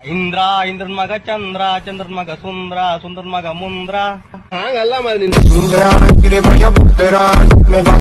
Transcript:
ಇಂದ್ರ ಇಂದ್ರನ್ ಮಗ ಚಂದ್ರ ಚಂದ್ರನ್ ಮಗ ಸುಂದ್ರ ಸುಂದ್ರನ್ ಮಗ ಮುಂದ್ರ ಹಂಗಲ್ಲ